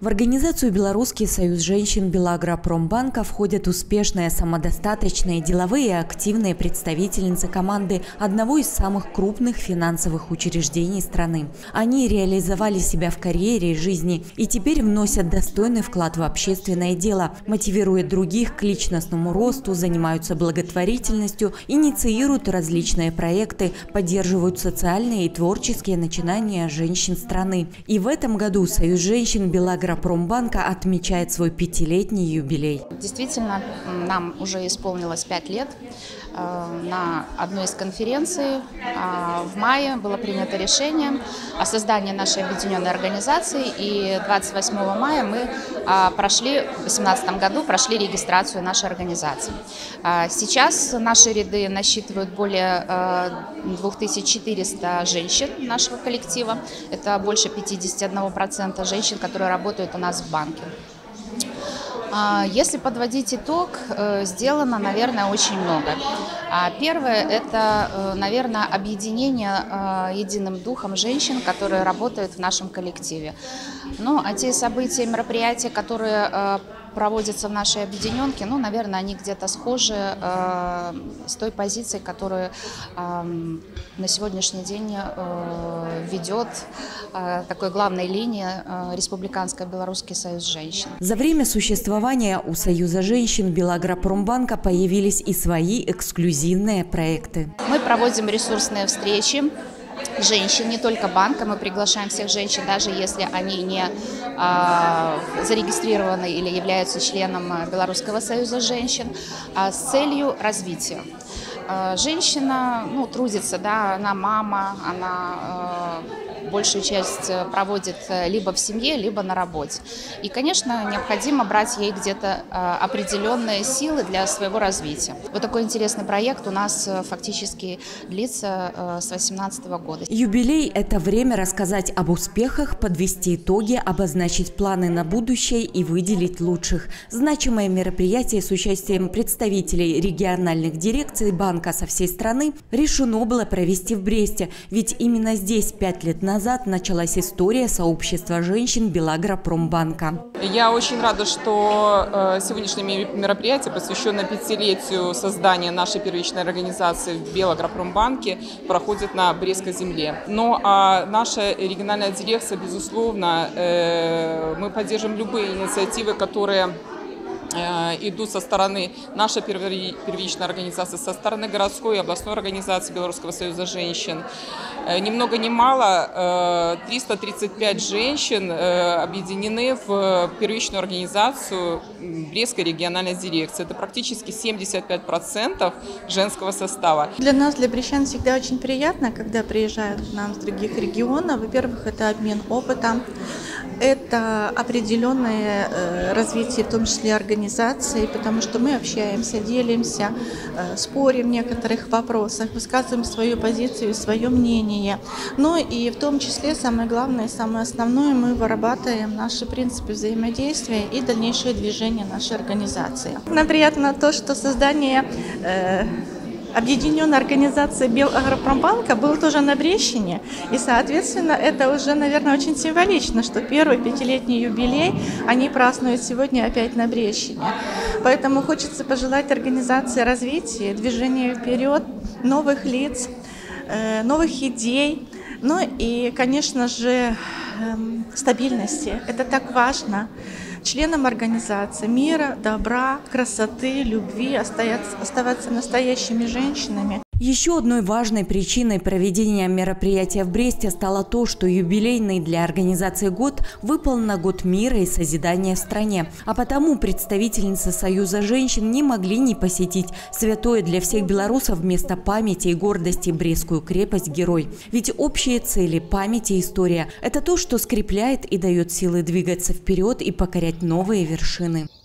В организацию «Белорусский союз женщин» Белагропромбанка входят успешные, самодостаточные, деловые и активные представительницы команды одного из самых крупных финансовых учреждений страны. Они реализовали себя в карьере и жизни и теперь вносят достойный вклад в общественное дело, мотивируют других к личностному росту, занимаются благотворительностью, инициируют различные проекты, поддерживают социальные и творческие начинания женщин страны. И в этом году Союз женщин Белагропромбанка отмечает свой 5-летний юбилей. Действительно, нам уже исполнилось 5 лет. На одной из конференций в мае было принято решение о создании нашей объединенной организации, и 28 мая мы в 2018 году прошли регистрацию нашей организации. Сейчас наши ряды насчитывают более 2400 женщин нашего коллектива. Это больше 51% женщин, которые работают у нас в банке. Если подводить итог, сделано, наверное, очень много. Первое – это, наверное, объединение единым духом женщин, которые работают в нашем коллективе. Ну, а те события, мероприятия, которые проводятся в нашей объединенке, ну, наверное, они где-то схожи с той позицией, которую на сегодняшний день ведет такой главной линии Республиканский Белорусский союз женщин. За время существования у Союза женщин Белагропромбанка появились и свои эксклюзивные проекты. Мы проводим ресурсные встречи женщин, не только банка, мы приглашаем всех женщин, даже если они не зарегистрированы или являются членом Белорусского союза женщин, с целью развития. Женщина, ну, трудится, да, она мама, она большую часть проводит либо в семье, либо на работе. И, конечно, необходимо брать ей где-то определенные силы для своего развития. Вот такой интересный проект у нас фактически длится с 2018 года. Юбилей – это время рассказать об успехах, подвести итоги, обозначить планы на будущее и выделить лучших. Значимое мероприятие с участием представителей региональных дирекций банка со всей страны решено было провести в Бресте, ведь именно здесь 5 лет назад началась история сообщества женщин Белагропромбанка. Я очень рада, что сегодняшнее мероприятие, посвященное 5-летию создания нашей первичной организации в Белагропромбанке, проходит на Брестской земле. Но наша региональная дирекция, безусловно, мы поддержим любые инициативы, которые идут со стороны нашей первичной организации, со стороны городской и областной организации Белорусского союза женщин. Ни много ни мало, 335 женщин объединены в первичную организацию Брестской региональной дирекции. Это практически 75% женского состава. Для нас, для брестчан, всегда очень приятно, когда приезжают к нам с других регионов. Во-первых, это обмен опытом, это определенное развитие, в том числе организации, потому что мы общаемся, делимся, спорим в некоторых вопросах, высказываем свою позицию, свое мнение. Но и в том числе, самое главное, самое основное, мы вырабатываем наши принципы взаимодействия и дальнейшее движение нашей организации. Нам приятно то, что создание объединенной организации Белагропромбанка был тоже на Брестщине, и, соответственно, это уже, наверное, очень символично, что первый 5-летний юбилей они празднуют сегодня опять на Брестщине. Поэтому хочется пожелать организации развития, движения вперед, новых лиц, новых идей, ну и, конечно же, стабильности. Это так важно. Членам организации мира, добра, красоты, любви, оставаться настоящими женщинами. Еще одной важной причиной проведения мероприятия в Бресте стало то, что юбилейный для организации год выпал на год мира и созидания в стране. А потому представительницы Союза женщин не могли не посетить святое для всех белорусов место памяти и гордости Брестскую крепость-герой. Ведь общие цели, память и история – это то, что скрепляет и дает силы двигаться вперед и покорять новые вершины.